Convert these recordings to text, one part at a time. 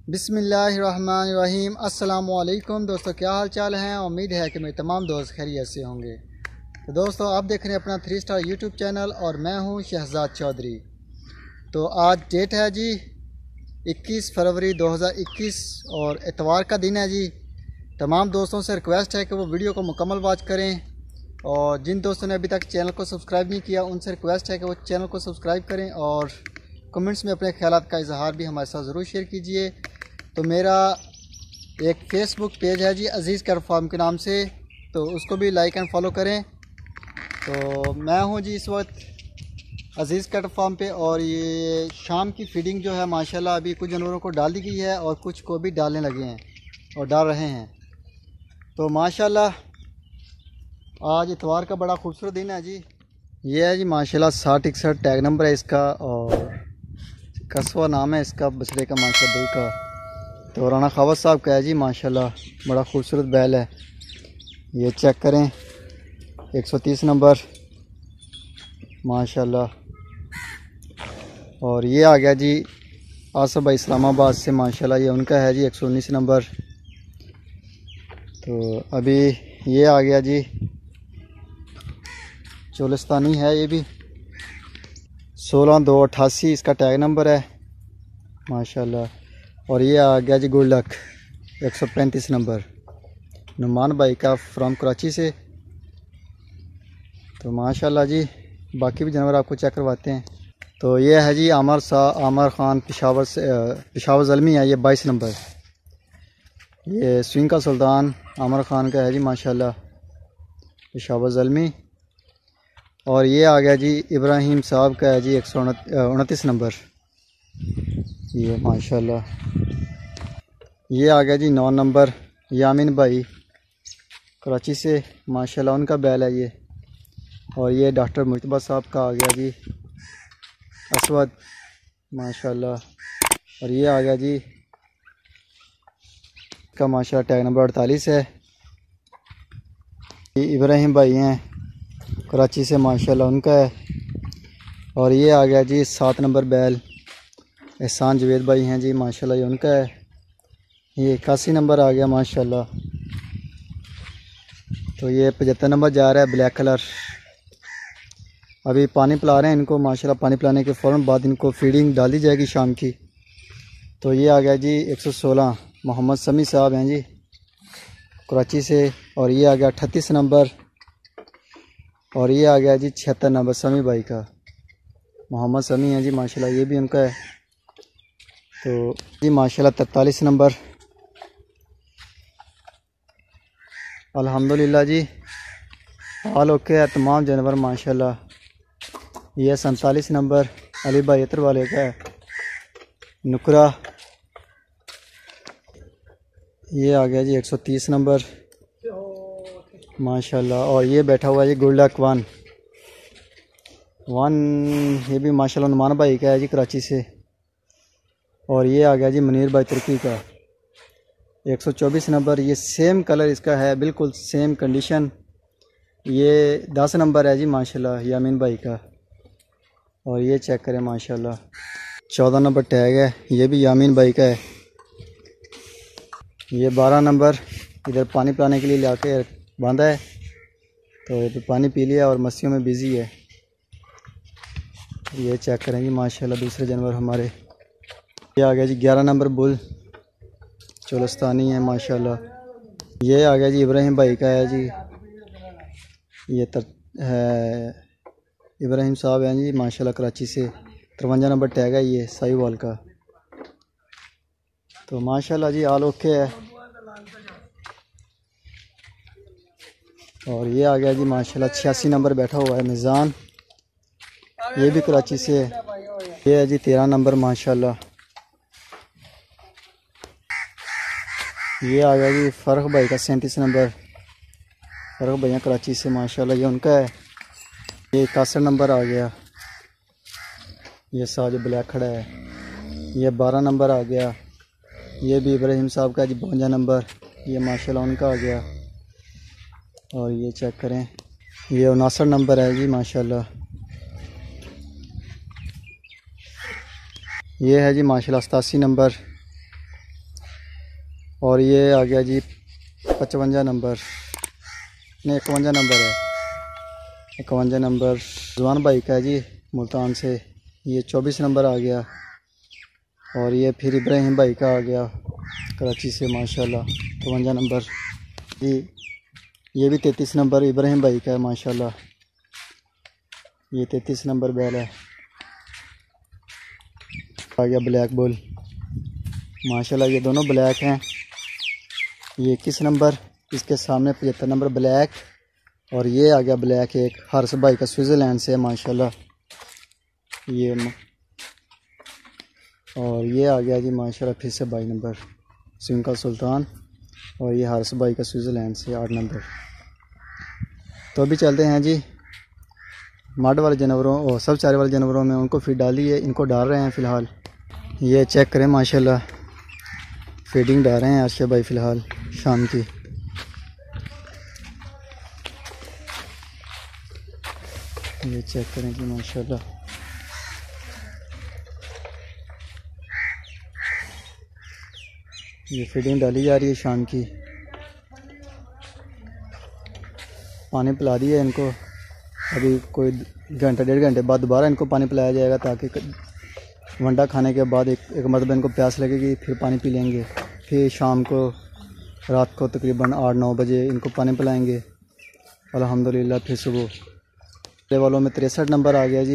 बिस्मिल्लाहिर्रहमानिर्रहीम। अस्सलामुअलैकुम दोस्तों, क्या हाल चाल हैं। उम्मीद है कि मेरे तमाम दोस्त खैरियत से होंगे। तो दोस्तों, आप देख रहे हैं अपना 3 स्टार यूट्यूब चैनल और मैं हूं शहजाद चौधरी। तो आज डेट है जी 21 फरवरी 2021 और इतवार का दिन है जी। तमाम दोस्तों से रिक्वेस्ट है कि वो वीडियो को मुकम्मल वॉच करें और जिन दोस्तों ने अभी तक चैनल को सब्सक्राइब नहीं किया उनसे रिक्वेस्ट है कि वो चैनल को सब्सक्राइब करें और कमेंट्स में अपने ख्यालात का इजहार भी हमारे साथ ज़रूर शेयर कीजिए। तो मेरा एक फेसबुक पेज है जी अजीज़ कैटल फार्म के नाम से, तो उसको भी लाइक एंड फॉलो करें। तो मैं हूं जी इस वक्त अजीज़ कैटल फार्म पे और ये शाम की फीडिंग जो है माशाल्लाह अभी कुछ जानवरों को डाल दी गई है और कुछ को भी डालने लगे हैं और डाल रहे हैं। तो माशाल्लाह आज इतवार का बड़ा खूबसूरत दिन है जी। ये है जी माशाल्लाह 6061 टैग नंबर है इसका और कस्बा नाम है इसका बछड़े का माशाल्लाह का। तो राना खावत साहब का है जी माशाल्लाह, बड़ा खूबसूरत बैल है। ये चेक करें 130 नंबर माशाल्लाह। और ये आ गया जी आसफ भाई इस्लामाबाद से माशाल्लाह, ये उनका है जी 119 नंबर। तो अभी ये आ गया जी चोलिस्तानी है, ये भी 16288 इसका टैग नंबर है माशाल्लाह। और ये आ गया जी गुडलक 135 नंबर नुमान भाई का फ्रॉम कराची से। तो माशाल्लाह जी बाकी भी जानवर आपको चेक करवाते हैं। तो ये है जी आमर ख़ान पेशावर ज़ल्मी है, ये 22 नंबर। ये स्विंग का सुल्तान आमर ख़ान का है जी माशाल्लाह पेशावर ज़ल्मी। और ये आ गया जी इब्राहिम साहब का है जी 129 नंबर, ये माशाल्लाह। ये आ गया जी 9 नंबर यामिन भाई कराची से माशाल्लाह, उनका बैल है ये। और ये डॉक्टर मुश्तबा साहब का आ गया जी असवद माशाल्लाह। और ये आ गया जी का माशाल्लाह टैग नंबर 48 है। ये इब्राहिम भाई हैं कराची से माशाल्लाह, उनका है। और ये आ गया जी 7 नंबर बैल एहसान जवेद भाई हैं जी माशाल्लाह, ये उनका है। ये 81 नंबर आ गया माशाल्लाह। तो ये 75 नंबर जा रहा है ब्लैक कलर। अभी पानी पिला रहे हैं इनको माशाल्लाह, पानी पिलाने के फ़ौरन बाद इनको फीडिंग डाल दी जाएगी शाम की। तो ये आ गया जी 116 मोहम्मद समी साहब हैं जी कराची से। और ये आ गया 38 नंबर। और ये आ गया जी 76 नंबर समी भाई का, मोहम्मद समी हैं जी माशाल्लाह, ये भी उनका है। तो जी माशाल्लाह 43 नंबर अल्हम्दुलिल्लाह जी हाल ओके है तमाम जानवर माशाल्लाह। ये 47 नंबर अली भाई इतर वाले का है नुकरा। ये आ गया जी 130 नंबर माशाल्लाह। और ये बैठा हुआ है जी गुडलक वन, ये भी माशाल्लाह नुमान भाई का है जी कराची से। और ये आ गया जी मुनीर भाई तुर्की का 124 नंबर। ये सेम कलर इसका है, बिल्कुल सेम कंडीशन। ये 10 नंबर है जी माशाल्लाह यामीन भाई का। और ये चेक करें माशाल्लाह 14 नंबर टैग है, ये भी यामीन भाई का है। ये 12 नंबर इधर पानी पिलाने के लिए लाके बांधा है, तो ये पानी पी लिया और मस्सियों में बिज़ी है। ये चेक करेंगे माशाल्लाह दूसरे जानवर हमारे। ये आ गया जी 11 नंबर बुल चोलिस्तानी है माशाल्लाह। ये आ गया जी इब्राहिम भाई का है जी, ये है इब्राहिम साहब हैं जी माशाल्लाह कराची से। 53 नंबर टैग है ये साहिवाल का। तो माशाल्लाह जी आल ओके है। और ये आ गया जी माशाल्लाह 86 नंबर बैठा हुआ है मिज़ान, ये भी कराची से है। ये है जी 13 नंबर माशाल्लाह। ये आ गया जी फ़र्क भाई का 37 नंबर, फ़र्क भैया कराची से माशाल्लाह, ये उनका है। ये 61 नंबर आ गया, ये साथ जो ब्लैक खड़ा है। ये 12 नंबर आ गया, ये भी इब्राहिम साहब का जी 52 नंबर, ये माशाल्लाह उनका आ गया। और ये चेक करें ये 59 नंबर है जी माशाल्लाह। ये है जी माशाल्लाह 87 नंबर। और ये आ गया जी 55 नंबर, नहीं 51 नंबर है, 51 नंबर जवान भाई का है जी मुल्तान से। ये 24 नंबर आ गया। और ये फिर इब्राहिम भाई का आ गया कराची से माशाल्लाह 52 नंबर जी। ये भी 33 नंबर इब्राहिम भाई का है माशाल्लाह। ये 33 नंबर बैल है। आ गया ब्लैक बुल माशाल्लाह, ये दोनों ब्लैक हैं। ये 21 नंबर, इसके सामने 75 नंबर ब्लैक। और ये आ गया ब्लैक एक हर्ष भाई का स्विट्ज़रलैंड से माशाल्लाह। ये और ये आ गया जी माशाल्लाह फिर से 22 नंबर सिंह का सुल्तान। और ये हर्ष भाई का स्विट्ज़रलैंड से 8 नंबर। तो अभी चलते हैं जी मड वाले जानवरों और सब चारे वाले जानवरों में। उनको फीड डाली है, इनको डाल रहे हैं फ़िलहाल। ये चेक करें माशाल्लाह, फीडिंग डाल रहे हैं अर्शद भाई फ़िलहाल शाम की। ये चेक करें कि माशाल्लाह ये फीडिंग डाली जा रही है शाम की। पानी पिला दिया इनको। अभी कोई घंटा 1.5 घंटे बाद दोबारा इनको पानी पिलाया जाएगा, ताकि वंडा खाने के बाद एक मरतबा इनको प्यास लगेगी, फिर पानी पी लेंगे। फिर शाम को रात को तकरीबन 8-9 बजे इनको पानी पिलाएंगे अल्हम्दुलिल्लाह। फिर सुबह वालों में 63 नंबर आ गया जी।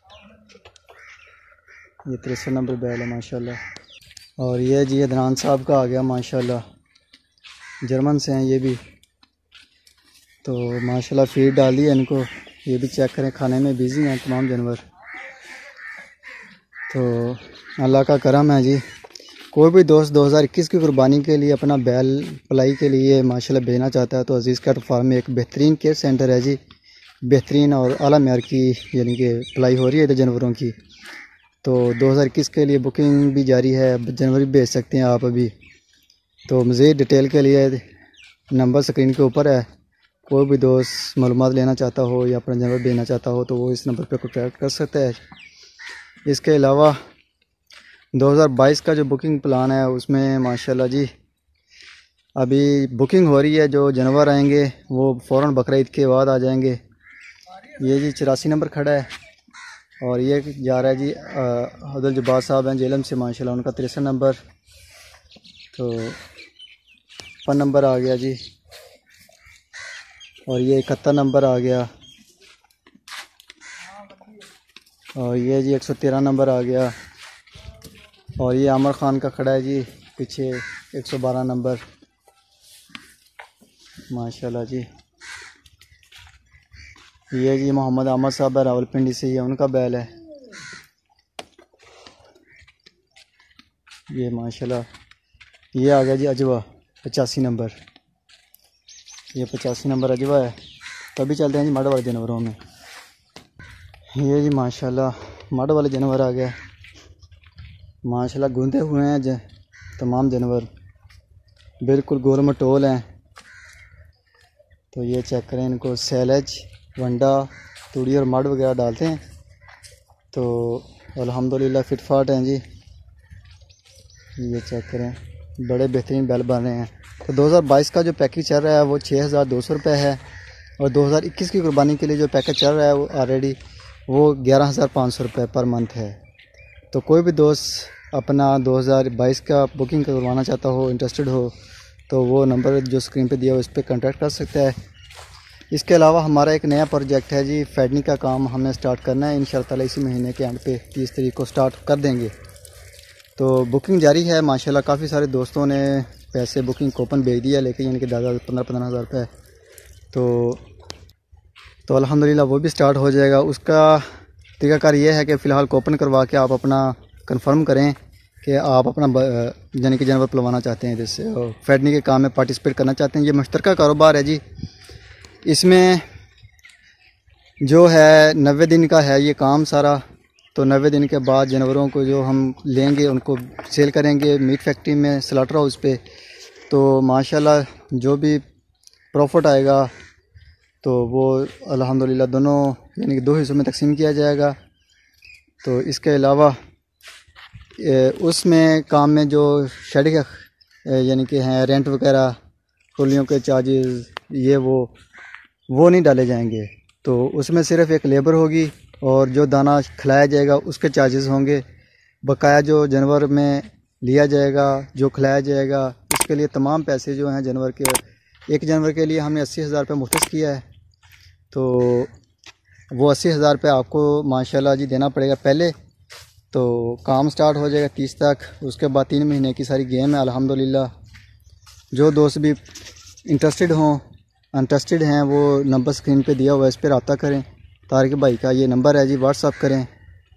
ये 63 नंबर बैल है माशाल्लाह। और ये जी अदनान साहब का आ गया माशाल्लाह, जर्मन से हैं ये भी। तो माशाल्लाह फीड डाली है इनको। ये भी चेक करें, खाने में बिज़ी हैं तमाम जानवर। तो अल्लाह का करम है जी। कोई भी दोस्त 2021 की कुर्बानी के लिए अपना बैल पलाई के लिए माशाल्लाह भेजना चाहता है तो अजीज़ कैटल फार्म में एक बेहतरीन केयर सेंटर है जी। बेहतरीन और आला मेयार की यानी कि पलाई हो रही है जानवरों की। तो 2021 के लिए बुकिंग भी जारी है, जानवर भी भेज सकते हैं आप अभी। तो मज़ीद डिटेल के लिए नंबर स्क्रीन के ऊपर है। कोई भी दोस्त मालूमात लेना चाहता हो या अपना जानवर भेजना चाहता हो तो वो इस नंबर पर कॉन्टैक्ट कर सकता है। इसके अलावा 2022 का जो बुकिंग प्लान है उसमें माशाल्लाह जी अभी बुकिंग हो रही है। जो जानवर आएंगे वो फ़ौरन बकरा ईद के बाद आ जाएंगे। ये जी 84 नंबर खड़ा है। और ये जा रहा है जी अब्दुल जब्बार साहब हैं जेलम से माशाल्लाह, उनका 63 नंबर। तो 5 नंबर आ गया जी। और ये 71 नंबर आ गया। और ये जी 113 नंबर आ गया। और ये आमिर ख़ान का खड़ा है जी पीछे 112 नंबर माशाल्लाह जी। ये जी मोहम्मद आमर साहब है रावलपिंडी से, ये उनका बैल है। ये माशाल्लाह ये आ गया जी अजवा 85 नंबर। ये 85 नंबर अजवा है। तभी चलते हैं जी मड वाले जानवरों में। ये जी माशाल्लाह मड वाले जानवर आ गया माशाल्लाह, गूंधे हुए हैं तमाम जानवर, बिल्कुल गोल मटोल हैं। तो ये चेक करें, इनको सैलेज वंडा तूड़ी और मड वगैरह डालते हैं। तो अल्हम्दुलिल्लाह फिटफाट हैं जी। ये चेक करें, बड़े बेहतरीन बैल बन रहे हैं। तो 2022 का जो पैकेज चल रहा है वो 6200 रुपये है। और 2021 की कुर्बानी के लिए जो पैकेज चल रहा है वो ऑलरेडी वो 11500 रुपये पर मंथ है। तो कोई भी दोस्त अपना 2022 का बुकिंग करवाना चाहता हो, इंटरेस्टेड हो, तो वो नंबर जो स्क्रीन पे दिया हो उस पर कॉन्टैक्ट कर सकता है। इसके अलावा हमारा एक नया प्रोजेक्ट है जी, फेडनिंग का काम हमने स्टार्ट करना है इंशाअल्लाह इसी महीने के एंड पे 30 तारीख को स्टार्ट कर देंगे। तो बुकिंग जारी है माशाल्लाह। काफ़ी सारे दोस्तों ने पैसे बुकिंग कूपन भेज दिया, लेकिन यानी कि ज़्यादा 15-15 हज़ार रुपये। तो अल्हम्दुलिल्लाह वो भी स्टार्ट हो जाएगा। उसका तरीकाकार ये है कि फ़िलहाल कूपन करवा के आप अपना कंफर्म करें कि आप अपना यानी कि जानवर पलवाना चाहते हैं, जैसे फेडनिंग के काम में पार्टिसिपेट करना चाहते हैं। ये मुश्तरका कारोबार है जी। इसमें जो है 90 दिन का है ये काम सारा। तो 90 दिन के बाद जानवरों को जो हम लेंगे उनको सेल करेंगे मीट फैक्ट्री में, स्लॉटर हाउस पे। तो माशाल्लाह जो भी प्रॉफिट आएगा तो वो अल्हम्दुलिल्लाह दोनों यानी कि 2 हिस्सों में तकसीम किया जाएगा। तो इसके अलावा उसमें काम में जो शेड का यानी कि हैं रेंट वगैरह, कुलियों के चार्जेस, ये वो नहीं डाले जाएंगे। तो उसमें सिर्फ एक लेबर होगी और जो दाना खिलाया जाएगा उसके चार्जेस होंगे। बकाया जो जानवर में लिया जाएगा, जो खिलाया जाएगा, उसके लिए तमाम पैसे जो हैं जानवर के, एक जानवर के लिए हमने 80,000 रुपये मुख्तस किया है। तो वो 80,000 रुपये आपको माशाल्लाह जी देना पड़ेगा पहले। तो काम स्टार्ट हो जाएगा 30 तक। उसके बाद 3 महीने की सारी गेम है अल्हम्दुलिल्लाह। जो दोस्त भी इंटरेस्टेड हैं वो नंबर स्क्रीन पे दिया हुआ है, इस पर रब्ता करें। तारिक भाई का ये नंबर है जी, व्हाट्सअप करें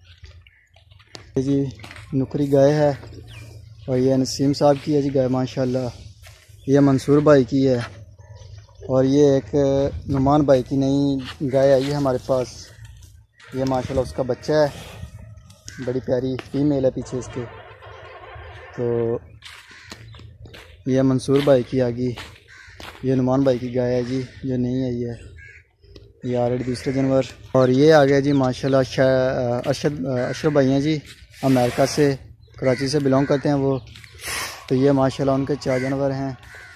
जी। नुकरी गाय है और ये नसीम साहब की है जी गाय माशाल्लाह। ये मंसूर भाई की है और ये एक नुमान भाई की नई गाय आई है हमारे पास। ये माशाल्लाह उसका बच्चा है, बड़ी प्यारी फीमेल है पीछे इसके। तो ये मंसूर भाई की आ गई, ये नुमान भाई की गाय है जी जो नहीं आई है, ये ऑलरेडी दूसरे जानवर। और ये आ गया जी माशाल्लाह अशरफ भाई हैं जी, अमेरिका से, कराची से बिलोंग करते हैं वो। तो ये माशाल्लाह उनके 4 जानवर हैं।